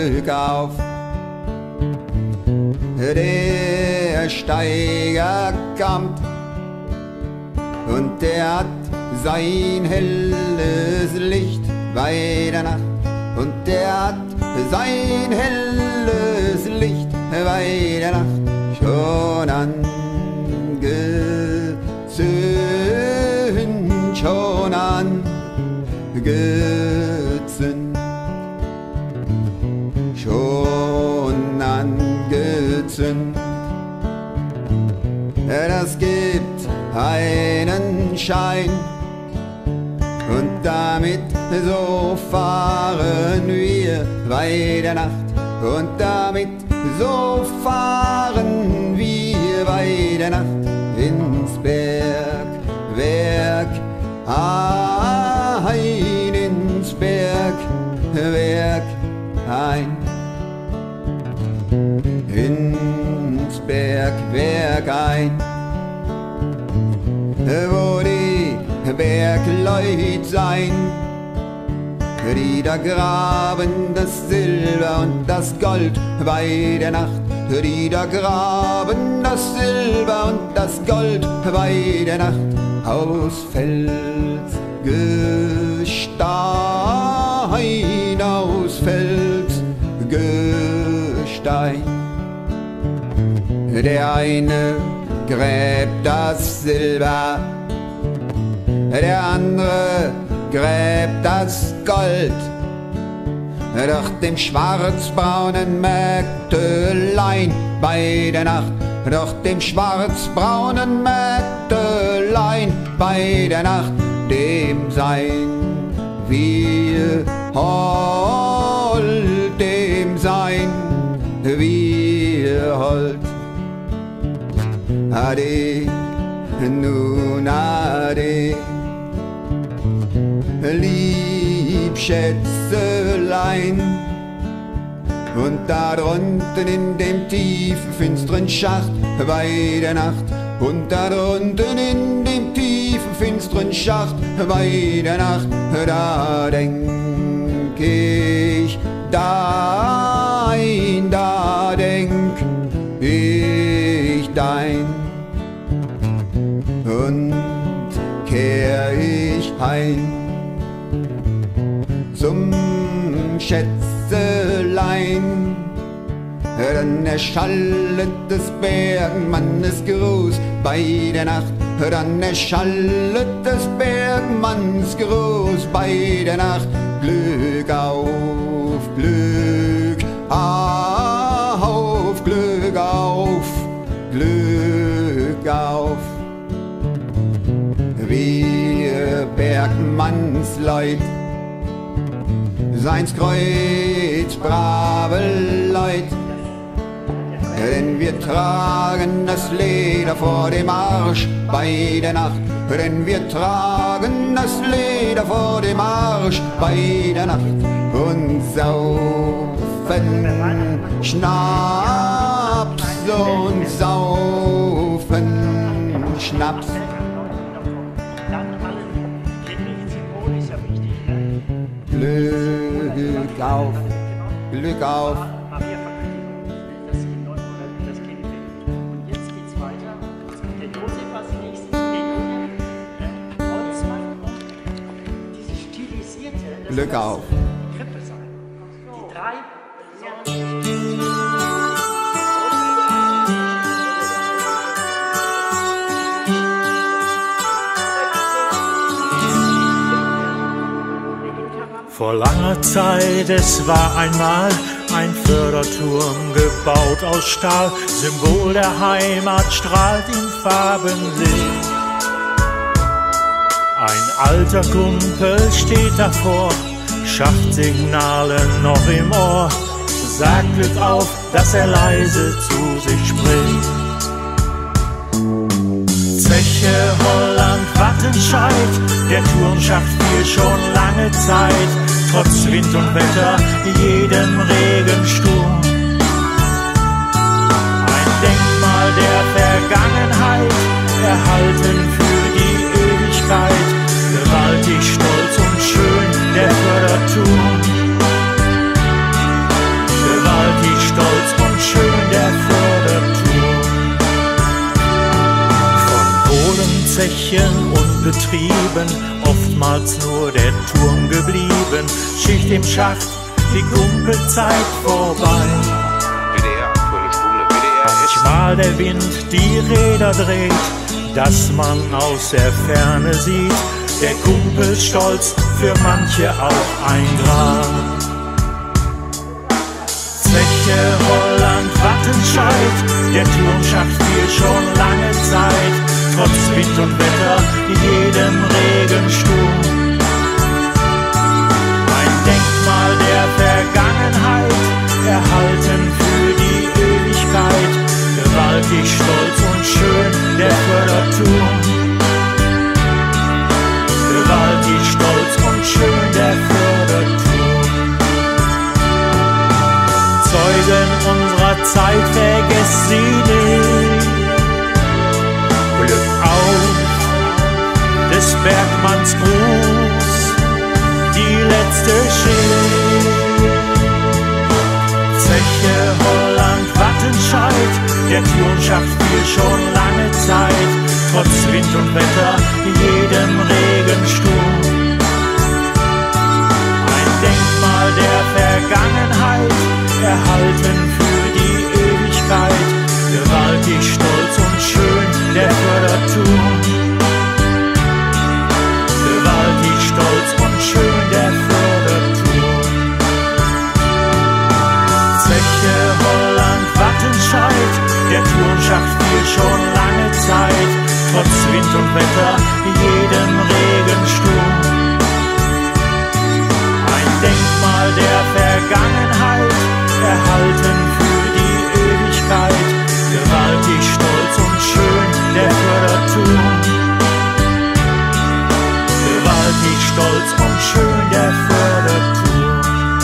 Glück auf. Der Steiger kommt und der hat sein helles Licht bei der Nacht. Und der hat sein helles Licht bei der Nacht schon angezündet, schon angezündet, schon angezündet. Das gibt einen Schein und damit so fahren wir bei der Nacht. Und damit so fahren wir bei der Nacht ins Bergwerk ein, ins Bergwerk ein, ins Bergwerk ein, wo die Bergleut sein, die da graben das Silber und das Gold bei der Nacht, die da graben das Silber und das Gold bei der Nacht aus Felsgestein, aus Felsgestein. Der eine gräbt das Silber, der andere gräbt das Gold, doch dem schwarzbraunen Mägdelein bei der Nacht, doch dem schwarzbraunen Mägdelein bei der Nacht, dem sein wir hold, dem sein wir hold. Ade, nun ade, lieb Schätzelein. Und da drunten in dem tiefen, finsteren Schacht bei der Nacht, und da drunten in dem tiefen, finsteren Schacht bei der Nacht, da denk ich dein, da denk ich dein. Und kehr ich heim zum Schätzelein, dann erschallet des Bergmannes Gruß bei der Nacht, dann erschallet des Bergmanns Gruß bei der Nacht. Glück auf, Glück auf, Glück auf, Glück auf. Wir Bergmannsleut, seins Kreuz brave Leut, denn wir tragen das Leder vor dem Arsch bei der Nacht, denn wir tragen das Leder vor dem Arsch bei der Nacht und saufen Schnaps und saufen Schnaps. Glück auf, Glück auf. Das Kind und das Kind weg. Und jetzt geht's weiter. Jetzt kommt der Josef als nächstes. Der Junge, Holzmann und diese stilisierte. Glück auf. Die Krippe sein. Die drei. Vor langer Zeit, es war einmal ein Förderturm gebaut aus Stahl, Symbol der Heimat strahlt in Farbenlicht. Ein alter Kumpel steht davor, Schachtsignale noch im Ohr, sagt Glück auf, dass er leise zu sich spricht. Zeche, Holland, Wattenscheid, der Turmschacht fiel schon lange Zeit, trotz Wind und Wetter, jedem Regensturm. Ein Denkmal der Vergangenheit, erhalten für die Ewigkeit, gewaltig, stolz und schön, der Förderturm. Zechen und Betrieben, oftmals nur der Turm geblieben. Schicht im Schacht, die Kumpelzeit vorbei. WDR, Aktuelle Stunde, WDR. Manchmal der Wind die Räder dreht, dass man aus der Ferne sieht. Der Kumpelstolz, für manche auch ein Grab. Zeche, Holland, Wattenscheid, der Turmschacht fiel schon lange Zeit, trotz Wind und Wetter, in jedem Regensturm. Ein Denkmal der Vergangenheit, erhalten für die Ewigkeit, gewaltig stolz und schön der Förderturm. Gewaltig stolz und schön der Förderturm. Zeugen unserer Zeit, vergesst sie nicht. Glück auf, des Bergmanns Gruß, die letzte Schicht. Zeche, Holland, Wattenscheid, der Turmschacht fiel schon lange Zeit, trotz Wind und Wetter, in jedem Regensturm. Ein Denkmal der Vergangenheit, erhalten für die Ewigkeit, gewaltig stolz und schön der Förderturm. Gewaltig stolz und schön der Förderturm. Zeche, Holland, Wattenscheid, der Turmschacht fiel schon lange Zeit, trotz Wind und Wetter, in jedem Regensturm. Ein Denkmal der Vergangenheit, erhalten für die Ewigkeit, gewaltig stolz und schön der Förderturm. Gewaltig stolz und schön der Förderturm.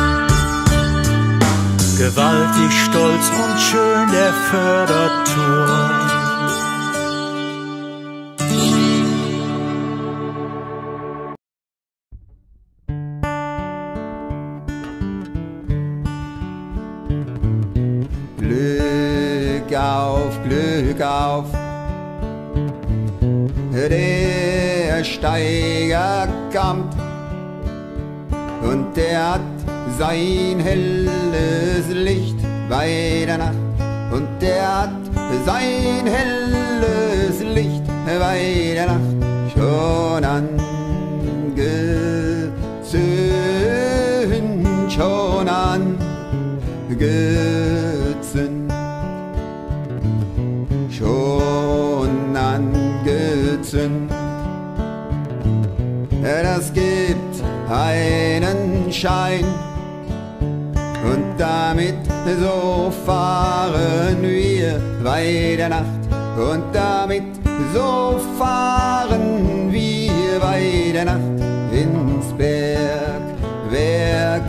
Gewaltig stolz und schön der Förderturm. Glück auf, der Steiger kommt und der hat sein helles Licht bei der Nacht und der hat sein helles Licht bei der Nacht schon angezündet, schon angezündet. Schon angezündet. Das gibt einen Schein und damit so fahren wir bei der Nacht und damit so fahren wir bei der Nacht ins Bergwerk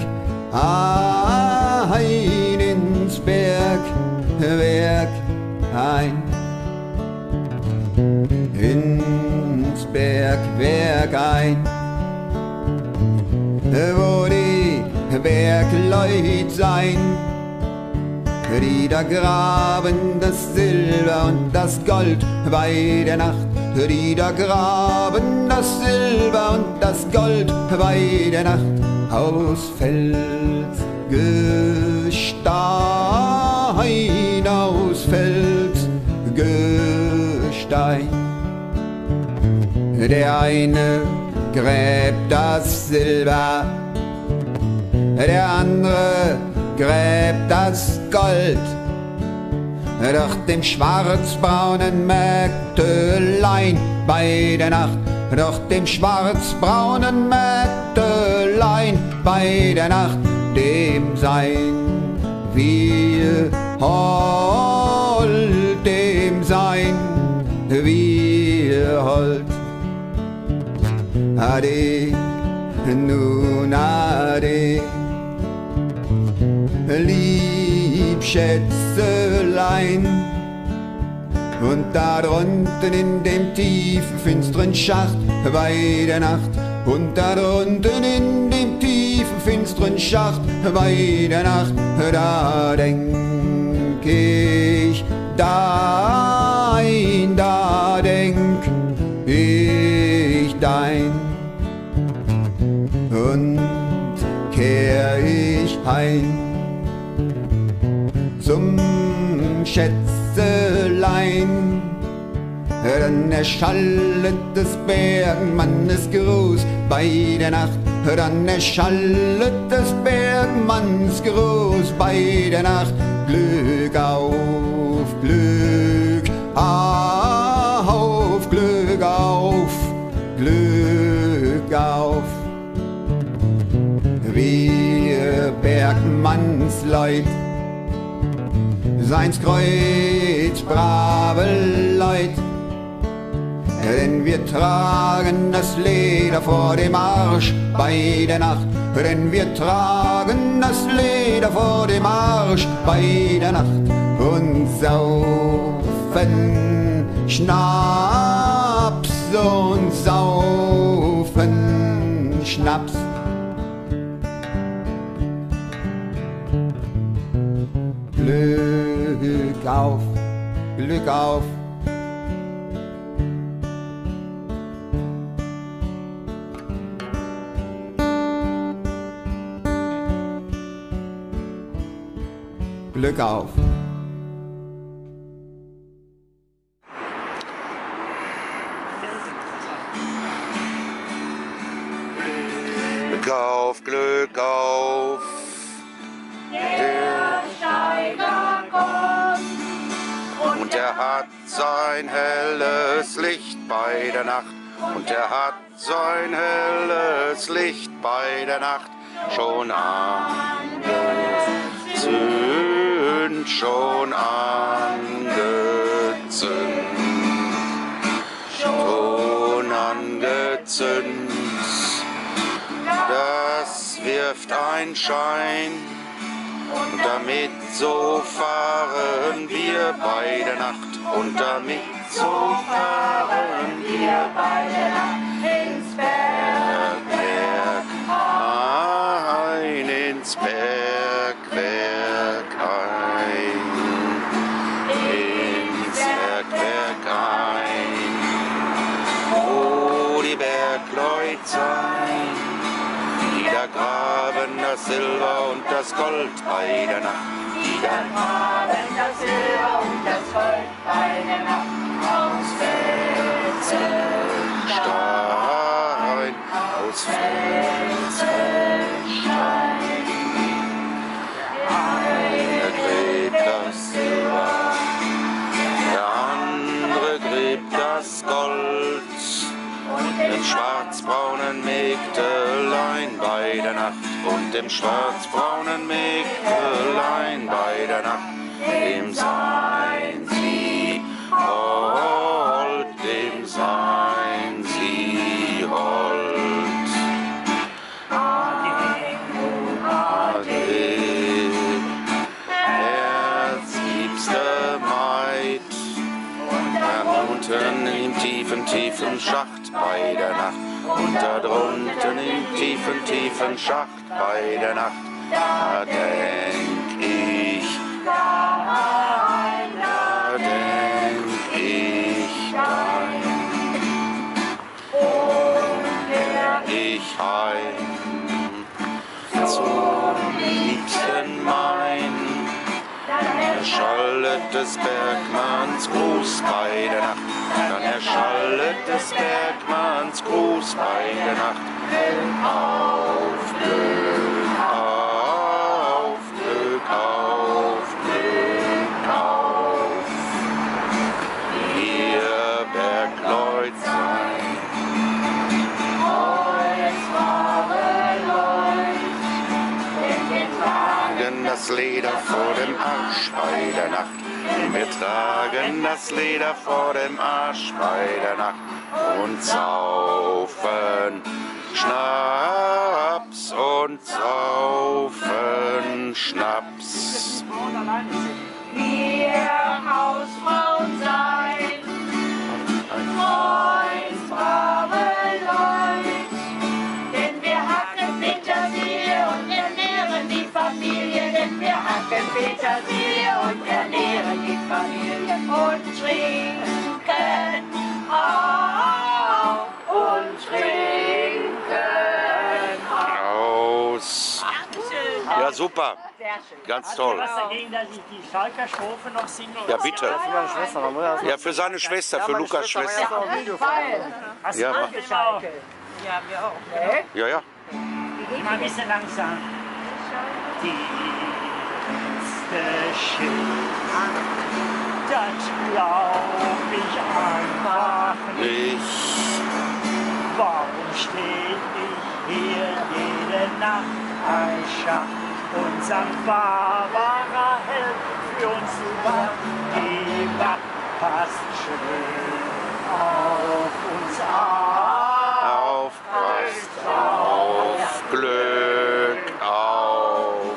ein, ins Bergwerk ein. Ins Bergwerk ein, wo die Bergleut sein, die da graben das Silber und das Gold bei der Nacht, die da graben das Silber und das Gold bei der Nacht aus Felsgestein, aus Felsgestein. Der eine gräbt das Silber, der andere gräbt das Gold. Doch dem schwarzbraunen Mägdelein bei der Nacht, doch dem schwarzbraunen Mägdelein bei der Nacht, dem sein wir hold, dem sein wir hold. Ade, nun ade, Liebschätzelein. Und da drunten in dem tiefen, finsteren Schacht bei der Nacht, und da drunten in dem tiefen, finsteren Schacht bei der Nacht, da denk ich dein, da denk ich dann erschallet des Bergmannes Gruß bei der Nacht, dann erschallet des Bergmanns Gruß bei der Nacht. Glück auf, Glück auf, Glück auf, Glück auf. Wir Bergmannsleut, seins Kreuz, brave Leut, denn wir tragen das Leder vor dem Arsch bei der Nacht, denn wir tragen das Leder vor dem Arsch bei der Nacht und saufen Schnaps und saufen Schnaps. Glück auf, Glück auf. Glück auf. Glück auf, Glück auf. Der Steiger kommt Und er hat sein helles Licht bei der Nacht. Und er hat sein helles Licht bei der Nacht schon angezündet, schon angezündet, schon angezündet. Das wirft ein Schein. Und damit so fahren wir bei der Nacht. Und damit so fahren wir bei der Nacht ins Bergwerk ein, ins Bergwerk ein, ins Bergwerk ein, wo die Bergleut sein. Die da graben das Silber und das Gold bei der Nacht. Die da graben das Silber und das Gold bei der Nacht. Aus Felsenstein, aus Felsenstein. Der gräbt das Silber, der andere gräbt das Gold. Dem schwarzbraunen Mägdelein bei der Nacht und dem schwarzbraunen Mägdelein bei der Nacht, dem sein sie hold, dem sein sie hold. Ade, herzliebste Maid, unten im tiefen, tiefen Schacht bei der Nacht. Und da drunten im tiefen, tiefen Schacht bei der Nacht, da denk ich dein, da denk ich dein. Und kehr ich heim zum Liebsten mein, dann erschallet des Bergmanns Gruß bei der Nacht. Dann erschallet des Bergmanns Gruß bei der Nacht. Auf, Glück auf, Glück auf, Glück auf. Wir Bergleut sein. Das Leder vor dem Arsch bei der Nacht. Wir tragen das Leder vor dem Arsch bei der Nacht und saufen Schnaps und saufen Schnaps. wir Hausfrauen sein, brave Leut, denn wir hacken Petersilie und ernähren die Familie, denn wir hacken Petersilie und ernähren die Familie und trinken auf und trinken Aus. Ja, super. Ganz toll. Was dagegen, dass ich die Schalker Strophe noch singe? Ja, bitte. Für meine Schwester, dann muss er das Ja, für seine Schwester, für meine Lukas Schwester Schwester. war ja auch ein Video von. Hast Ja, du mach. auch geschaut? Ja, wir auch. Ja, ja. Mal ein bisschen langsam. Die letzte Schicht, das glaub ich einfach nicht. Warum steh ich hier jede Nacht am Schacht und St. Barbara hält für uns über die Wacht, passt schön auf uns auf. Passt auf, Glück auf.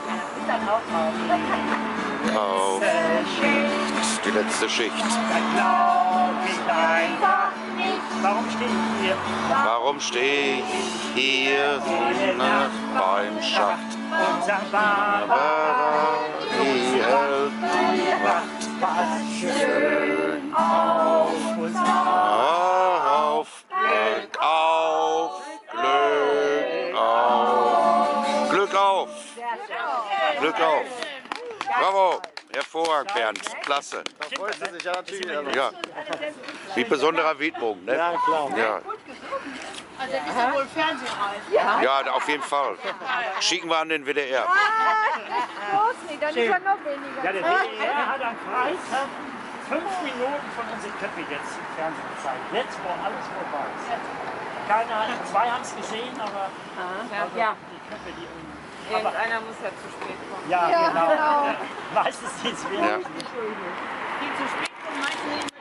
Auf die letzte Schicht. Da glaub ich einfach nicht. Warum stehe ich hier? Warum stehe ich hier so Nacht beim Schacht? Und St. Barbara, Die hält die Wacht. passt schön auf uns Auf, Glück auf, Glück auf. Glück auf. Glück auf. Bravo. Hervorragend, Bernd. Klasse. Da freut sie sich ja natürlich. Ja. Wie besonderer Widmung, ne? Ja, klar. Ja. Also ist ja wohl fernsehreif. Ja, auf jeden Fall. Schicken wir an den WDR. Bloß nicht, dann ist er noch weniger. Ja, der WDR hat am Freitag 5 Minuten von unseren Köpfen jetzt im Fernsehen gezeigt. Jetzt, wo alles vorbei ist. Keiner hat, 2 haben es gesehen, aber Ja, die Köpfe, die irgendeiner muss ja zu spät kommen. ja, Ja, genau. genau. Meistens sind es wir. Ja. Die zu spät kommen, meistens